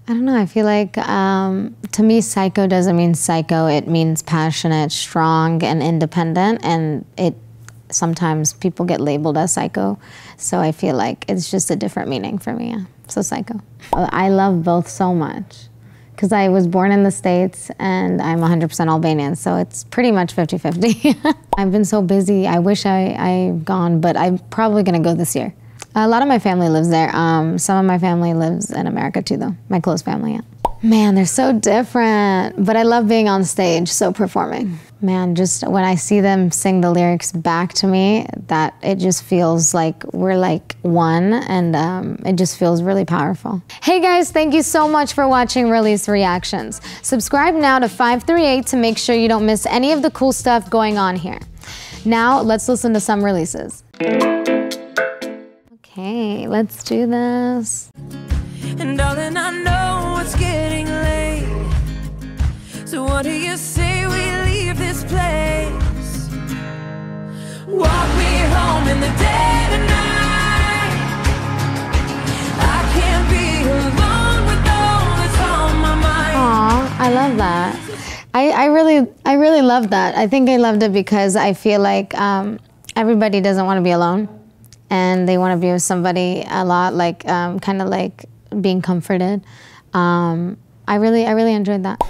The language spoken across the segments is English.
I don't know, I feel like to me psycho doesn't mean psycho, it means passionate, strong, and independent, and sometimes people get labeled as psycho, so I feel like it's just a different meaning for me, yeah. So psycho. I love both so much because I was born in the States and I'm 100% Albanian, so it's pretty much 50-50. I've been so busy, I wish I've gone, but I'm probably gonna go this year. A lot of my family lives there. Some of my family lives in America too though, my close family, yeah. Man, they're so different, but I love being on stage, so performing. Man, just when I see them sing the lyrics back to me, that it just feels like we're like one, and it just feels really powerful. Hey guys, thank you so much for watching Release Reactions. Subscribe now to 538 to make sure you don't miss any of the cool stuff going on here. Now, let's listen to some releases. Okay, let's do this. And darling, I know it's getting late, so what do you say we leave this place? Walk me home in the dead of night. I can't be alone with all that's on my mind. Aw, I love that. I really love that. I think I loved it because I feel like everybody doesn't want to be alone, and they want to be with somebody a lot, like kind of like being comforted. I really enjoyed that.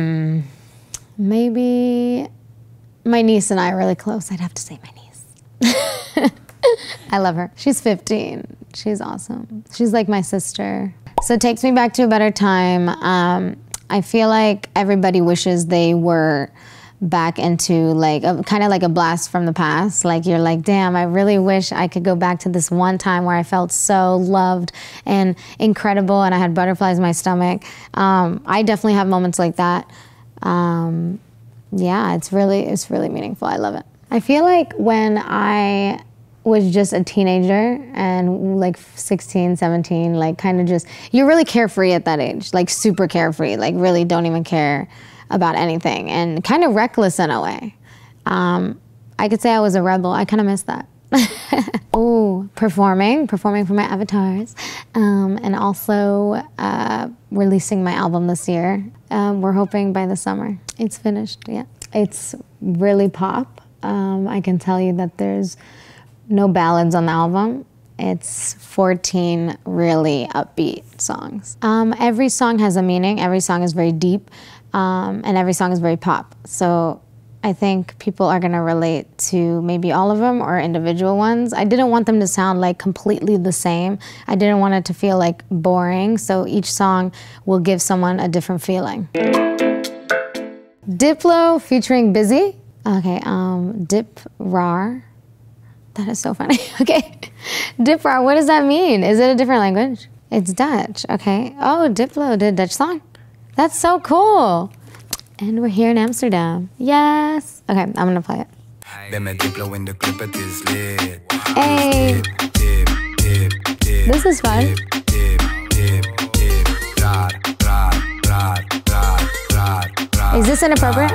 Maybe my niece and I are really close. I'd have to say my niece. I love her. She's 15. She's awesome. She's like my sister. So it takes me back to a better time. I feel like everybody wishes they were back into like kind of like a blast from the past. Like you're like, damn, I really wish I could go back to this one time where I felt so loved and incredible and I had butterflies in my stomach. I definitely have moments like that. Yeah, it's really meaningful. I love it. I feel like when I was just a teenager and like 16, 17, like kind of just, you're really carefree at that age, like super carefree, like really don't even care about anything and kind of reckless in a way. I could say I was a rebel. I kind of miss that. Oh, performing for my avatars, and also releasing my album this year. We're hoping by the summer. It's finished, yeah. It's really pop. I can tell you that there's no ballads on the album. It's 14 really upbeat songs. Every song has a meaning. Every song is very deep. And every song is very pop. So I think people are gonna relate to maybe all of them or individual ones. I didn't want them to sound like completely the same. I didn't want it to feel like boring, so each song will give someone a different feeling. Diplo featuring Busy. Okay, Dip Rar. That is so funny, okay. Dip Rar, what does that mean? Is it a different language? It's Dutch, okay. Oh, Diplo did a Dutch song? That's so cool. And we're here in Amsterdam. Yes. Okay, I'm gonna play it. Hey. This is fun. Is this inappropriate?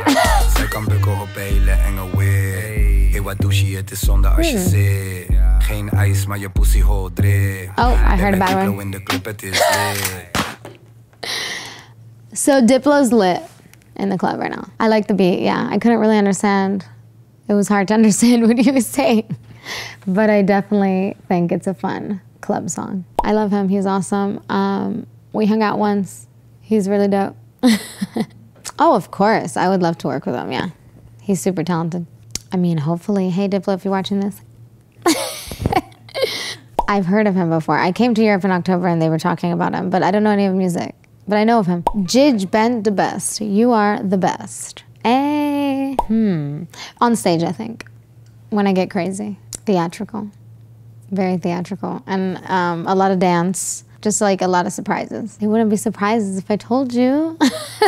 Oh, I heard about one. So Diplo's lit in the club right now. I like the beat, yeah. I couldn't really understand. It was hard to understand what he was saying. But I definitely think it's a fun club song. I love him, he's awesome. We hung out once. He's really dope. Oh, of course, I would love to work with him, yeah. He's super talented. I mean, hopefully, hey Diplo, if you're watching this. I've heard of him before. I came to Europe in October and they were talking about him, but I don't know any of his music. But I know of him. Jij bent de best. You are the best. Hey. On stage, I think. When I get crazy. Theatrical. Very theatrical. And a lot of dance. Just like a lot of surprises. It wouldn't be surprises if I told you.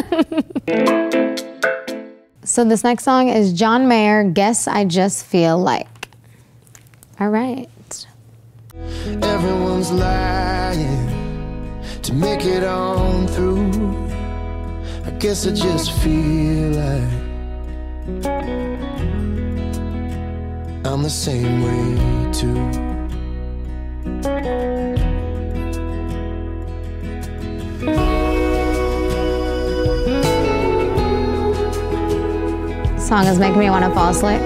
So this next song is John Mayer, Guess I Just Feel Like. All right. Everyone's lying to make it on through. I guess I just feel like I'm the same way too. song is making me want to fall asleep.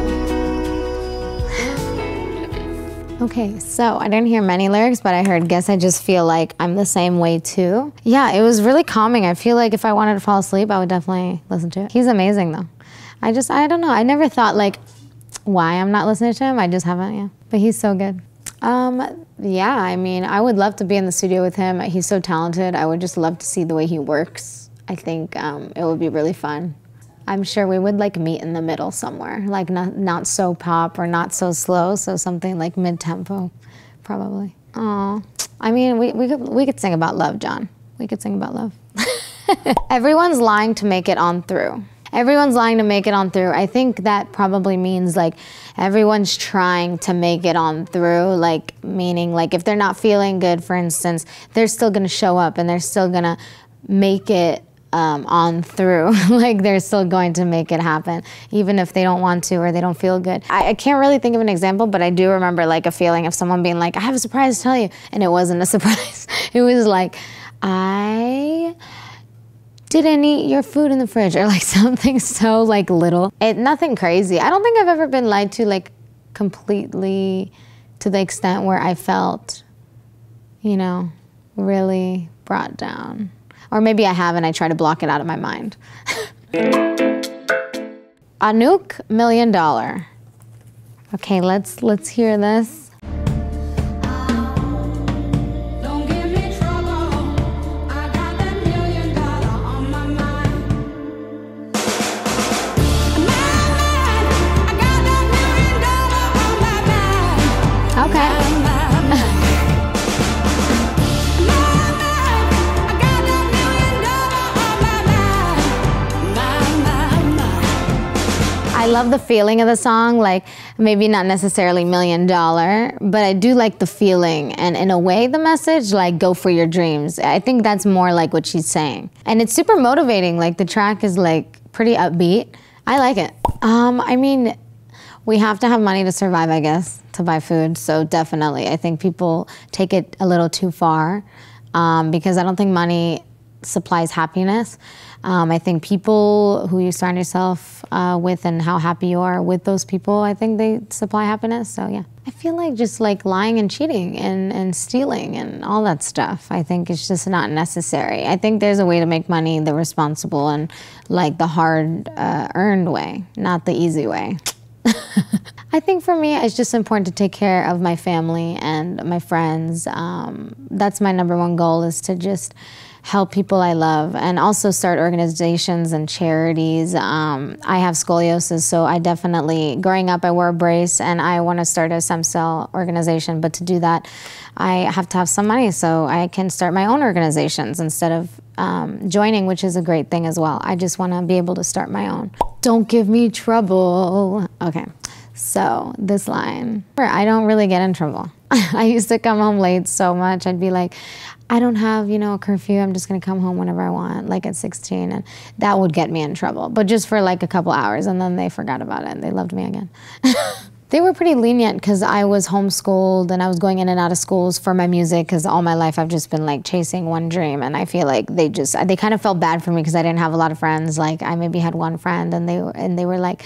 Okay, so I didn't hear many lyrics, but I heard, guess I just feel like I'm the same way too. Yeah, it was really calming. I feel like if I wanted to fall asleep, I would definitely listen to it. He's amazing though. I don't know. I never thought like why I'm not listening to him. I just haven't, yeah. But he's so good. Yeah, I mean, I would love to be in the studio with him. He's so talented. I would just love to see the way he works. I think it would be really fun. I'm sure we would like meet in the middle somewhere, like not so pop or not so slow, so something like mid-tempo, probably. Oh, I mean, we could sing about love, John. We could sing about love. Everyone's lying to make it on through. Everyone's lying to make it on through. I think that probably means like everyone's trying to make it on through, like meaning like if they're not feeling good, for instance, they're still gonna show up and they're still gonna make it on through. Like they're still going to make it happen, even if they don't want to or they don't feel good. I can't really think of an example, but I do remember like a feeling of someone being like, I have a surprise to tell you. And it wasn't a surprise. It was like, I didn't eat your food in the fridge, or like something so like little. Nothing crazy. I don't think I've ever been lied to like completely to the extent where I felt, you know, really brought down. Or maybe I have and I try to block it out of my mind. Anouk, $1 Million. Okay, let's hear this. Don't give me trouble. I got that $1 million on my mind. I got that $1 million on my mind. Okay. I love the feeling of the song, like maybe not necessarily $1 million, but I do like the feeling, and in a way the message, like go for your dreams. I think that's more like what she's saying. And it's super motivating, like the track is like pretty upbeat. I like it. I mean, we have to have money to survive, I guess, to buy food, so definitely. I think people take it a little too far because I don't think money supplies happiness. I think people who you surround yourself with and how happy you are with those people, I think they supply happiness, so yeah. I feel like just like lying and cheating and stealing and all that stuff, I think it's just not necessary. I think there's a way to make money the responsible and like the hard earned way, not the easy way. I think for me, it's just important to take care of my family and my friends. That's my #1 goal, is to just help people I love and also start organizations and charities. I have scoliosis, so I definitely, growing up, I wore a brace and I want to start a stem cell organization, but to do that, I have to have some money so I can start my own organizations instead of joining, which is a great thing as well. I just want to be able to start my own. Don't give me trouble. Okay, so this line, I don't really get in trouble. I used to come home late so much. I'd be like, I don't have, you know, a curfew. I'm just gonna come home whenever I want, like at 16, and that would get me in trouble. But just for like a couple hours, and then they forgot about it and they loved me again. They were pretty lenient because I was homeschooled and I was going in and out of schools for my music, because all my life I've just been like chasing one dream, and I feel like they kind of felt bad for me because I didn't have a lot of friends. Like I maybe had one friend, and they were like,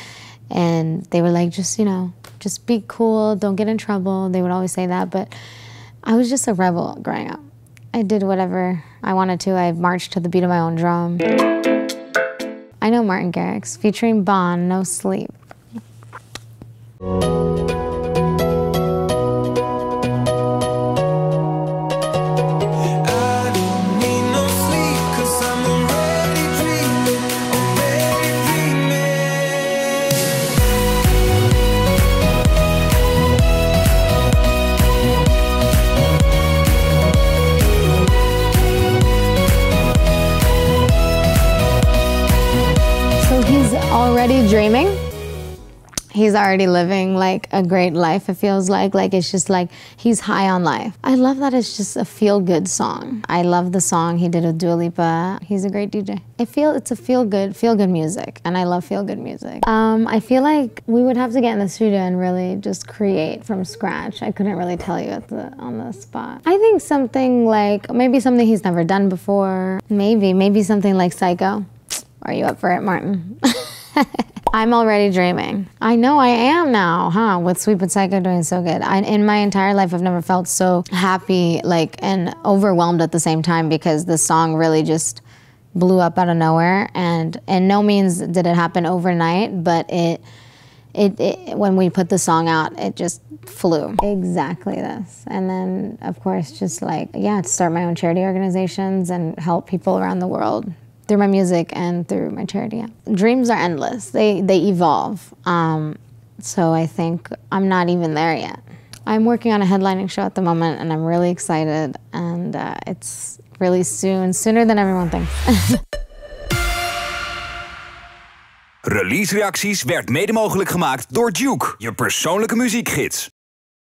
just, you know, just be cool, don't get in trouble. They would always say that, but I was just a rebel growing up. I did whatever I wanted to. I marched to the beat of my own drum. I know Martin Garrix, featuring Bon, No Sleep. Already dreaming. He's already living like a great life, it feels like it's just like he's high on life. I love that it's just a feel-good song. I love the song he did with Dua Lipa. He's a great DJ. It's a feel-good music, and I love feel-good music. I feel like we would have to get in the studio and really just create from scratch. I couldn't really tell you on the spot. I think something like, maybe something he's never done before. Maybe something like Psycho. Are you up for it, Martin? I'm already dreaming. I know I am now, huh? With Sweet But Psycho doing so good. In my entire life, I've never felt so happy, like, and overwhelmed at the same time, because the song really just blew up out of nowhere. And in no means did it happen overnight, but it when we put the song out, it just flew. Exactly this. And then, of course, just like, yeah, to start my own charity organizations and help people around the world through my music and through my charity. Yeah. Dreams are endless. They evolve. So I think I'm not even there yet. I'm working on a headlining show at the moment, and I'm really excited. And it's really soon, sooner than everyone thinks. Release Reacties werd mede mogelijk gemaakt door Duke, je persoonlijke muziekgids.